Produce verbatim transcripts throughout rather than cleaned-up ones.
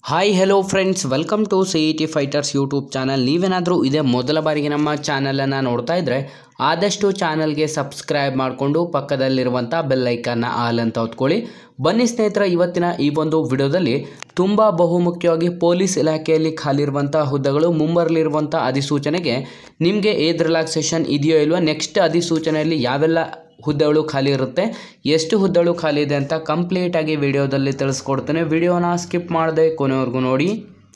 Hi hello friends, welcome to C E T fighters YouTube channel. ನೀವೇನಾದರೂ ಇದೇ ಮೊದಲ ಬಾರಿಗೆ ನಮ್ಮ ಚಾನಲನ್ನು ನೋಡ್ತಾ ಇದ್ದರೆ ಆದಷ್ಟು ಚಾನಲ್ಗೆ ಸಬ್ಸ್ಕ್ರೈಬ್ ಮಾಡಿಕೊಂಡು ಪಕ್ಕದಲ್ಲಿರುವಂಥ ಬೆಲ್ ಐಕನ್ನ ಆಲ್ ಅಂತ ಹೊತ್ಕೊಳ್ಳಿ. ಬನ್ನಿ ಸ್ನೇಹಿತರೆ, ಇವತ್ತಿನ ಈ ಒಂದು ವಿಡಿಯೋದಲ್ಲಿ ತುಂಬ ಬಹುಮುಖ್ಯವಾಗಿ ಪೊಲೀಸ್ ಇಲಾಖೆಯಲ್ಲಿ ಖಾಲಿರುವಂಥ ಹುದ್ದೆಗಳು, ಮುಂಬರಲಿರುವಂಥ ಅಧಿಸೂಚನೆಗೆ ನಿಮಗೆ ಏಜ್ ರಿಲ್ಯಾಕ್ಸೇಷನ್ ಇದೆಯೋ ಇಲ್ವೋ, ನೆಕ್ಸ್ಟ್ ಅಧಿಸೂಚನೆಯಲ್ಲಿ ಯಾವೆಲ್ಲ ಹುದ್ದೆಗಳು ಖಾಲಿ ಇರುತ್ತೆ, ಎಷ್ಟು ಹುದ್ದೆಗಳು ಖಾಲಿ ಇದೆ ಅಂತ ಕಂಪ್ಲೀಟಾಗಿ ವಿಡಿಯೋದಲ್ಲಿ ತಿಳಿಸ್ಕೊಡ್ತೇನೆ. ವಿಡಿಯೋನ ಸ್ಕಿಪ್ ಮಾಡದೆ ಕೊನೆವರೆಗೂ ನೋಡಿ.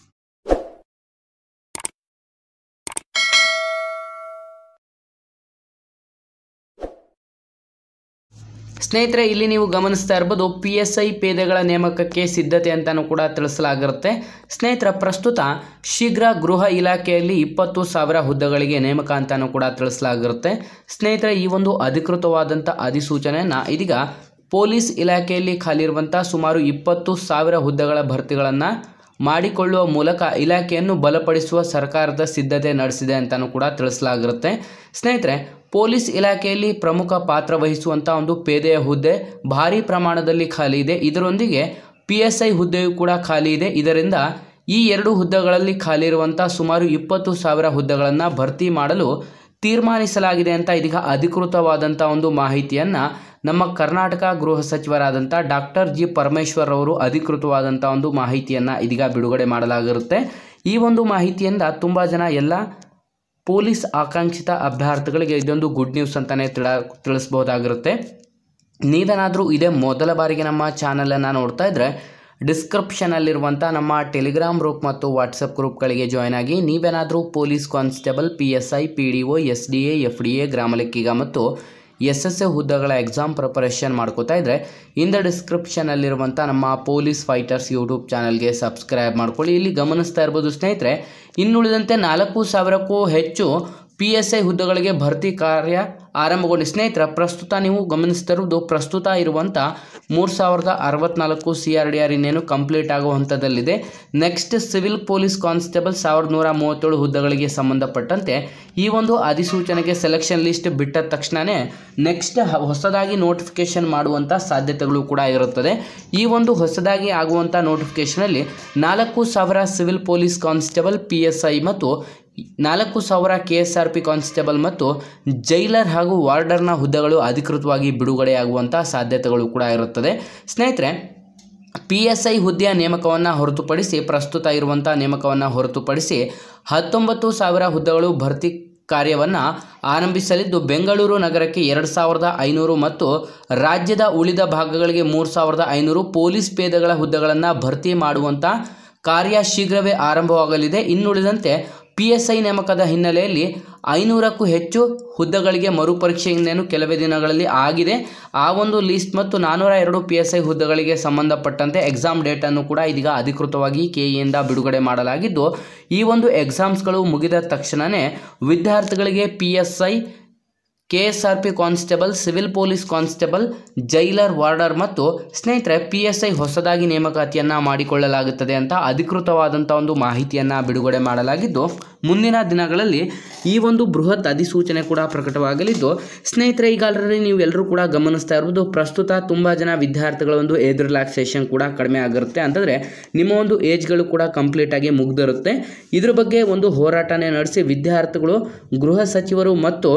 ಸ್ನೇಹಿತರೆ, ಇಲ್ಲಿ ನೀವು ಗಮನಿಸ್ತಾ ಇರ್ಬೋದು, ಪಿ ಎಸ್ ಐ ಪೇದೆಗಳ ನೇಮಕಕ್ಕೆ ಸಿದ್ಧತೆ ಅಂತಲೂ ಕೂಡ ತಿಳಿಸಲಾಗಿರುತ್ತೆ. ಸ್ನೇಹಿತರ, ಪ್ರಸ್ತುತ ಶೀಘ್ರ ಗೃಹ ಇಲಾಖೆಯಲ್ಲಿ ಇಪ್ಪತ್ತು ಸಾವಿರ ಹುದ್ದೆಗಳಿಗೆ ನೇಮಕ ಅಂತಲೂ ಕೂಡ ತಿಳಿಸಲಾಗಿರುತ್ತೆ. ಸ್ನೇಹಿತರೆ, ಈ ಒಂದು ಅಧಿಕೃತವಾದಂಥ ಅಧಿಸೂಚನೆಯನ್ನು ಇದೀಗ ಪೊಲೀಸ್ ಇಲಾಖೆಯಲ್ಲಿ ಖಾಲಿರುವಂಥ ಸುಮಾರು ಇಪ್ಪತ್ತು ಸಾವಿರ ಹುದ್ದೆಗಳ ಭರ್ತಿಗಳನ್ನು ಮಾಡಿಕೊಳ್ಳುವ ಮೂಲಕ ಇಲಾಖೆಯನ್ನು ಬಲಪಡಿಸುವ ಸರ್ಕಾರದ ಸಿದ್ಧತೆ ನಡೆಸಿದೆ ಅಂತಲೂ ಕೂಡ ತಿಳಿಸಲಾಗಿರುತ್ತೆ. ಸ್ನೇಹಿತರೆ, ಪೊಲೀಸ್ ಇಲಾಖೆಯಲ್ಲಿ ಪ್ರಮುಖ ಪಾತ್ರ ವಹಿಸುವಂಥ ಒಂದು ಪೇದೆಯ ಹುದ್ದೆ ಭಾರಿ ಪ್ರಮಾಣದಲ್ಲಿ ಖಾಲಿ ಇದೆ. ಇದರೊಂದಿಗೆ ಪಿ ಎಸ್ ಐ ಹುದ್ದೆಯೂ ಕೂಡ ಖಾಲಿ ಇದೆ. ಇದರಿಂದ ಈ ಎರಡು ಹುದ್ದೆಗಳಲ್ಲಿ ಖಾಲಿ ಇರುವಂಥ ಸುಮಾರು ಇಪ್ಪತ್ತು ಸಾವಿರ ಹುದ್ದೆಗಳನ್ನು ಭರ್ತಿ ಮಾಡಲು ತೀರ್ಮಾನಿಸಲಾಗಿದೆ ಅಂತ ಇದೀಗ ಅಧಿಕೃತವಾದಂಥ ಒಂದು ಮಾಹಿತಿಯನ್ನು ನಮ್ಮ ಕರ್ನಾಟಕ ಗೃಹ ಸಚಿವರಾದಂಥ ಡಾಕ್ಟರ್ ಜಿ ಪರಮೇಶ್ವರ್ ಅವರು ಅಧಿಕೃತವಾದಂಥ ಒಂದು ಮಾಹಿತಿಯನ್ನು ಇದೀಗ ಬಿಡುಗಡೆ ಮಾಡಲಾಗಿರುತ್ತೆ. ಈ ಒಂದು ಮಾಹಿತಿಯಿಂದ ತುಂಬ ಜನ ಎಲ್ಲ ಪೊಲೀಸ್ ಆಕಾಂಕ್ಷಿತ ಅಭ್ಯರ್ಥಿಗಳಿಗೆ ಇದೊಂದು ಗುಡ್ ನ್ಯೂಸ್ ಅಂತಲೇ ತಿಳ ತಿಳಿಸ್ಬೋದಾಗಿರುತ್ತೆ. ನೀವೇನಾದರೂ ಇದೇ ಮೊದಲ ಬಾರಿಗೆ ನಮ್ಮ ಚಾನಲನ್ನು ನೋಡ್ತಾ ಇದ್ದರೆ ಡಿಸ್ಕ್ರಿಪ್ಷನಲ್ಲಿರುವಂಥ ನಮ್ಮ ಟೆಲಿಗ್ರಾಮ್ ಗ್ರೂಪ್ ಮತ್ತು ವಾಟ್ಸಪ್ ಗ್ರೂಪ್ಗಳಿಗೆ ಜಾಯ್ನ್ ಆಗಿ. ನೀವೇನಾದರೂ police constable, P S I, P D O, S D A, F D A, ಗ್ರಾಮ ಲೆಕ್ಕಿಗ ಮತ್ತು ಎಸ್ ಎಸ್ ಎ ಹುದ್ದೆಗಳ ಎಕ್ಸಾಮ್ ಪ್ರಿಪರೇಷನ್ ಮಾಡ್ಕೋತಾ ಇದ್ದರೆ ಇನ್ ದ ಡಿಸ್ಕ್ರಿಪ್ಷನಲ್ಲಿರುವಂಥ ನಮ್ಮ ಪೊಲೀಸ್ ಫೈಟರ್ಸ್ ಯೂಟ್ಯೂಬ್ ಚಾನಲ್ಗೆ ಸಬ್ಸ್ಕ್ರೈಬ್ ಮಾಡ್ಕೊಳ್ಳಿ. ಇಲ್ಲಿ ಗಮನಿಸ್ತಾ ಇರ್ಬೋದು ಸ್ನೇಹಿತರೆ, ಇನ್ನುಳಿದಂತೆ ನಾಲ್ಕು ಸಾವಿರಕ್ಕೂ ಹೆಚ್ಚು ಪಿ ಎಸ್ ಐ ಹುದ್ದೆಗಳಿಗೆ ಭರ್ತಿ ಕಾರ್ಯ ಆರಂಭಗೊಂಡು ಸ್ನೇಹಿತರ ಪ್ರಸ್ತುತ ನೀವು ಗಮನಿಸ್ತಾ ಇರುವುದು ಪ್ರಸ್ತುತ ಇರುವಂಥ ಮೂರು ಸಾವಿರದ ಅರವತ್ತ್ನಾಲ್ಕು ಸಿ ಆರ್ ಡಿ ಆರ್ ಇನ್ನೇನು ಕಂಪ್ಲೀಟ್ ಆಗೋ ಹಂತದಲ್ಲಿದೆ. ನೆಕ್ಸ್ಟ್ ಸಿವಿಲ್ ಪೊಲೀಸ್ ಕಾನ್ಸ್ಟೇಬಲ್ ಸಾವಿರದ ನೂರ ಮೂವತ್ತೇಳು ಹುದ್ದೆಗಳಿಗೆ ಸಂಬಂಧಪಟ್ಟಂತೆ ಈ ಒಂದು ಅಧಿಸೂಚನೆಗೆ ಸೆಲೆಕ್ಷನ್ ಲಿಸ್ಟ್ ಬಿಟ್ಟ ತಕ್ಷಣವೇ ನೆಕ್ಸ್ಟ್ ಹೊಸದಾಗಿ ನೋಟಿಫಿಕೇಷನ್ ಮಾಡುವಂಥ ಸಾಧ್ಯತೆಗಳು ಕೂಡ ಇರುತ್ತದೆ. ಈ ಒಂದು ಹೊಸದಾಗಿ ಆಗುವಂಥ ನೋಟಿಫಿಕೇಷನಲ್ಲಿ ನಾಲ್ಕು ಸಾವಿರ civil police constable, P S I ಮತ್ತು ನಾಲ್ಕು ಸಾವಿರ K S R P constable ಮತ್ತು ಜೈಲರ್ ಹಾಗೂ ವಾರ್ಡರ್ನ ಹುದ್ದೆಗಳು ಅಧಿಕೃತವಾಗಿ ಬಿಡುಗಡೆಯಾಗುವಂಥ ಸಾಧ್ಯತೆಗಳು ಕೂಡ ಇರುತ್ತದೆ. ಸ್ನೇಹಿತರೆ, ಪಿ ಎಸ್ ಐ ಹುದ್ದೆಯ ನೇಮಕವನ್ನು ಹೊರತುಪಡಿಸಿ ಪ್ರಸ್ತುತ ಇರುವಂಥ ನೇಮಕವನ್ನು ಹೊರತುಪಡಿಸಿ ಹತ್ತೊಂಬತ್ತು ಸಾವಿರ ಹುದ್ದೆಗಳು ಭರ್ತಿ ಕಾರ್ಯವನ್ನು ಆರಂಭಿಸಲಿದ್ದು, ಬೆಂಗಳೂರು ನಗರಕ್ಕೆ ಎರಡು ಸಾವಿರದ ಐನೂರು ಮತ್ತು ರಾಜ್ಯದ ಉಳಿದ ಭಾಗಗಳಿಗೆ ಮೂರು ಸಾವಿರದ ಐನೂರು ಪೊಲೀಸ್ ಪೇದೆಗಳ ಹುದ್ದೆಗಳನ್ನು ಭರ್ತಿ ಮಾಡುವಂಥ ಕಾರ್ಯ ಶೀಘ್ರವೇ ಆರಂಭವಾಗಲಿದೆ. ಇನ್ನುಳಿದಂತೆ ಪಿ ಎಸ್ ಐ ನೇಮಕದ ಹಿನ್ನೆಲೆಯಲ್ಲಿ ಐನೂರಕ್ಕೂ ಹೆಚ್ಚು ಹುದ್ದೆಗಳಿಗೆ ಮರುಪರೀಕ್ಷೆ ಇನ್ನೇನು ಕೆಲವೇ ದಿನಗಳಲ್ಲಿ ಆಗಿದೆ. ಆ ಒಂದು ಲಿಸ್ಟ್ ಮತ್ತು ನಾನ್ನೂರ ಎರಡು ಪಿ ಎಸ್ ಐ ಹುದ್ದೆಗಳಿಗೆ ಸಂಬಂಧಪಟ್ಟಂತೆ ಎಕ್ಸಾಮ್ ಡೇಟನ್ನು ಕೂಡ ಇದೀಗ ಅಧಿಕೃತವಾಗಿ ಕೆ ಇಯಿಂದ ಬಿಡುಗಡೆ ಮಾಡಲಾಗಿದ್ದು, ಈ ಒಂದು ಎಕ್ಸಾಮ್ಸ್ಗಳು ಮುಗಿದ ತಕ್ಷಣವೇ ವಿದ್ಯಾರ್ಥಿಗಳಿಗೆ P S I, K S R P constable, civil police constable, jailer, warder ಮತ್ತು ಸ್ನೇಹಿತರೆ ಪಿ ಎಸ್ ಐ ಹೊಸದಾಗಿ ನೇಮಕಾತಿಯನ್ನು ಮಾಡಿಕೊಳ್ಳಲಾಗುತ್ತದೆ ಅಂತ ಅಧಿಕೃತವಾದಂಥ ಒಂದು ಮಾಹಿತಿಯನ್ನು ಬಿಡುಗಡೆ ಮಾಡಲಾಗಿದ್ದು, ಮುಂದಿನ ದಿನಗಳಲ್ಲಿ ಈ ಒಂದು ಬೃಹತ್ ಅಧಿಸೂಚನೆ ಕೂಡ ಪ್ರಕಟವಾಗಲಿದ್ದು, ಸ್ನೇಹಿತರೆ ಈಗ ಆಲ್ರೆಡಿ ನೀವು ಎಲ್ಲರೂ ಕೂಡ ಗಮನಿಸ್ತಾ ಇರ್ಬೋದು, ಪ್ರಸ್ತುತ ತುಂಬ ಜನ ವಿದ್ಯಾರ್ಥಿಗಳ ಒಂದು ಏಜ್ ರಿಲ್ಯಾಕ್ಸೇಷನ್ ಕೂಡ ಕಡಿಮೆ ಆಗಿರುತ್ತೆ. ಅಂತಂದರೆ ನಿಮ್ಮ ಒಂದು ಏಜ್ಗಳು ಕೂಡ ಕಂಪ್ಲೀಟಾಗಿ ಮುಗ್ದಿರುತ್ತೆ. ಇದ್ರ ಬಗ್ಗೆ ಒಂದು ಹೋರಾಟನೇ ನಡೆಸಿ ವಿದ್ಯಾರ್ಥಿಗಳು ಗೃಹ ಸಚಿವರು ಮತ್ತು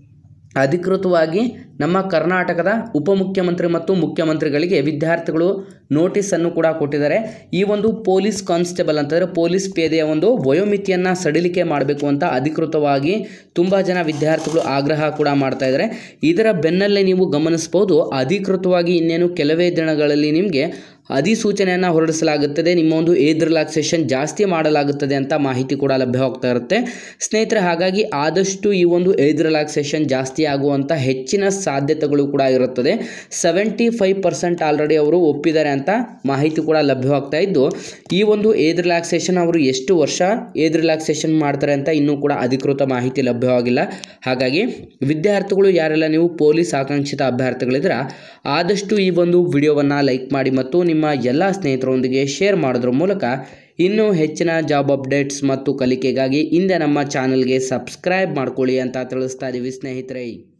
ಅಧಿಕೃತವಾಗಿ ನಮ್ಮ ಕರ್ನಾಟಕದ ಉಪಮುಖ್ಯಮಂತ್ರಿ ಮತ್ತು ಮುಖ್ಯಮಂತ್ರಿಗಳಿಗೆ ವಿದ್ಯಾರ್ಥಿಗಳು ನೋಟಿಸನ್ನು ಕೂಡ ಕೊಟ್ಟಿದ್ದಾರೆ. ಈ ಒಂದು ಪೊಲೀಸ್ ಕಾನ್ಸ್ಟೇಬಲ್ ಅಂತಂದರೆ ಪೊಲೀಸ್ ಪೇದೆಯ ಒಂದು ವಯೋಮಿತಿಯನ್ನು ಸಡಿಲಿಕೆ ಮಾಡಬೇಕು ಅಂತ ಅಧಿಕೃತವಾಗಿ ತುಂಬ ಜನ ವಿದ್ಯಾರ್ಥಿಗಳು ಆಗ್ರಹ ಕೂಡ ಮಾಡ್ತಾ ಇದ್ದಾರೆ. ಇದರ ಬೆನ್ನಲ್ಲೇ ನೀವು ಗಮನಿಸ್ಬೋದು, ಅಧಿಕೃತವಾಗಿ ಇನ್ನೇನು ಕೆಲವೇ ದಿನಗಳಲ್ಲಿ ನಿಮಗೆ ಅಧಿಸೂಚನೆಯನ್ನು ಹೊರಡಿಸಲಾಗುತ್ತದೆ. ನಿಮ್ಮ ಒಂದು ಏಜ್ ರಿಲ್ಯಾಕ್ಸೇಷನ್ ಜಾಸ್ತಿ ಮಾಡಲಾಗುತ್ತದೆ ಅಂತ ಮಾಹಿತಿ ಕೂಡ ಲಭ್ಯವಾಗ್ತಾ ಇರುತ್ತೆ ಸ್ನೇಹಿತರೆ. ಹಾಗಾಗಿ ಆದಷ್ಟು ಈ ಒಂದು ಏಜ್ ರಿಲ್ಯಾಕ್ಸೇಷನ್ ಜಾಸ್ತಿ ಆಗುವಂಥ ಹೆಚ್ಚಿನ ಸಾಧ್ಯತೆಗಳು ಕೂಡ ಇರುತ್ತದೆ. ಸೆವೆಂಟಿ ಫೈವ್ ಪರ್ಸೆಂಟ್ ಆಲ್ರೆಡಿ ಅವರು ಒಪ್ಪಿದ್ದಾರೆ ಅಂತ ಮಾಹಿತಿ ಕೂಡ ಲಭ್ಯವಾಗ್ತಾ ಇದ್ದು, ಈ ಒಂದು ಏಜ್ ರಿಲ್ಯಾಕ್ಸೇಷನ್ ಅವರು ಎಷ್ಟು ವರ್ಷ ಏಜ್ ರಿಲ್ಯಾಕ್ಸೇಷನ್ ಮಾಡ್ತಾರೆ ಅಂತ ಇನ್ನೂ ಕೂಡ ಅಧಿಕೃತ ಮಾಹಿತಿ ಲಭ್ಯವಾಗಿಲ್ಲ. ಹಾಗಾಗಿ ವಿದ್ಯಾರ್ಥಿಗಳು ಯಾರೆಲ್ಲ ನೀವು ಪೊಲೀಸ್ ಆಕಾಂಕ್ಷಿತ ಅಭ್ಯರ್ಥಿಗಳಿದ್ರೆ ಆದಷ್ಟು ಈ ಒಂದು ವಿಡಿಯೋವನ್ನು ಲೈಕ್ ಮಾಡಿ ಮತ್ತು ನಿಮ್ಮ ಎಲ್ಲ ಸ್ನೇಹಿತರೊಂದಿಗೆ ಶೇರ್ ಮಾಡೋದ್ರ ಮೂಲಕ ಇನ್ನೂ ಹೆಚ್ಚಿನ ಜಾಬ್ ಅಪ್ಡೇಟ್ಸ್ ಮತ್ತು ಕಲಿಕೆಗಾಗಿ ಹಿಂದೆ ನಮ್ಮ ಚಾನಲ್ಗೆ ಸಬ್ಸ್ಕ್ರೈಬ್ ಮಾಡ್ಕೊಳ್ಳಿ ಅಂತ ತಿಳಿಸ್ತಾ ಇದ್ದೀವಿ ಸ್ನೇಹಿತರೆ.